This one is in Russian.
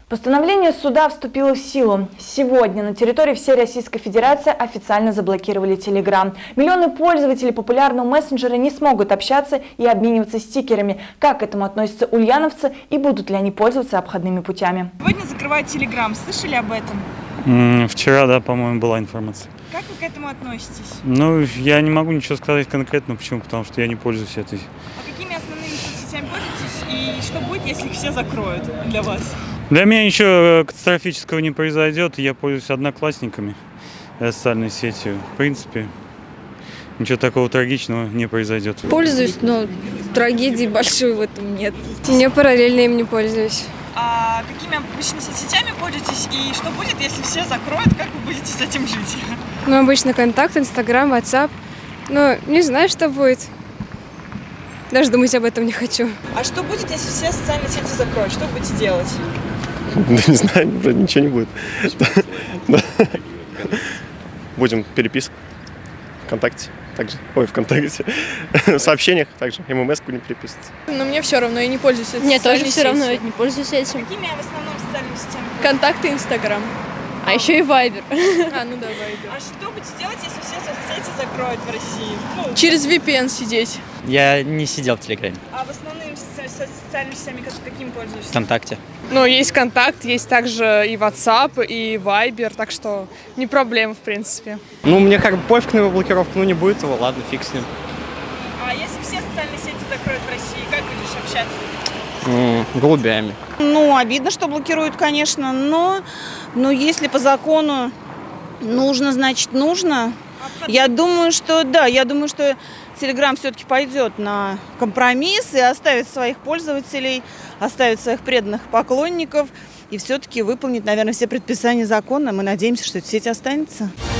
Постановление суда вступило в силу. Сегодня на территории всей Российской Федерации официально заблокировали Telegram. Миллионы пользователей популярного мессенджера не смогут общаться и обмениваться стикерами. Как к этому относятся ульяновцы и будут ли они пользоваться обходными путями? Сегодня закрывают Telegram. Слышали об этом? Вчера, да, по-моему, была информация. Как вы к этому относитесь? Ну, я не могу ничего сказать конкретно. Почему? Потому что я не пользуюсь этой. А какими основными соцсетями пользуетесь и что будет, если их все закроют для вас? Для меня ничего катастрофического не произойдет. Я пользуюсь одноклассниками, социальной сетью. В принципе, ничего такого трагичного не произойдет. Пользуюсь, но трагедии большой в этом нет. Я параллельно им не пользуюсь. А какими обычно соцсетями пользуетесь и что будет, если все закроют? Как вы будете с этим жить? Ну, обычно контакт, Инстаграм, WhatsApp. Но не знаю, что будет. Даже думать об этом не хочу. А что будет, если все социальные сети закроют? Что вы будете делать? Да не знаю, вроде ничего не будет. Будем переписку ВКонтакте также. Ой, ВКонтакте. В сообщениях также. ММС будем переписываться. Но мне все равно, я не пользуюсь этим. Мне тоже все равно, я не пользуюсь этим. Какими в основном социальными сетями? Контакты, Инстаграм. А еще и Вайбер. А, ну да, Вайбер. А что будете делать, если все соцсети закроют в России? Ну, Через VPN сидеть. Я не сидел в Телеграме. а в основном социальными сетями какими пользуешься? ВКонтакте. Ну, есть Контакт, есть также и WhatsApp, и Вайбер, так что не проблема, в принципе. Ну, мне как бы пофиг на его блокировку, ну не будет его, ладно, фиг с ним. А если все социальные сети закроют в России, как будешь общаться? Голубями. Ну, обидно, что блокируют, конечно, но если по закону нужно, значит нужно. Я думаю, что да, Telegram все-таки пойдет на компромисс и оставит своих пользователей, оставит своих преданных поклонников и все-таки выполнит, наверное, все предписания закона. Мы надеемся, что эта сеть останется.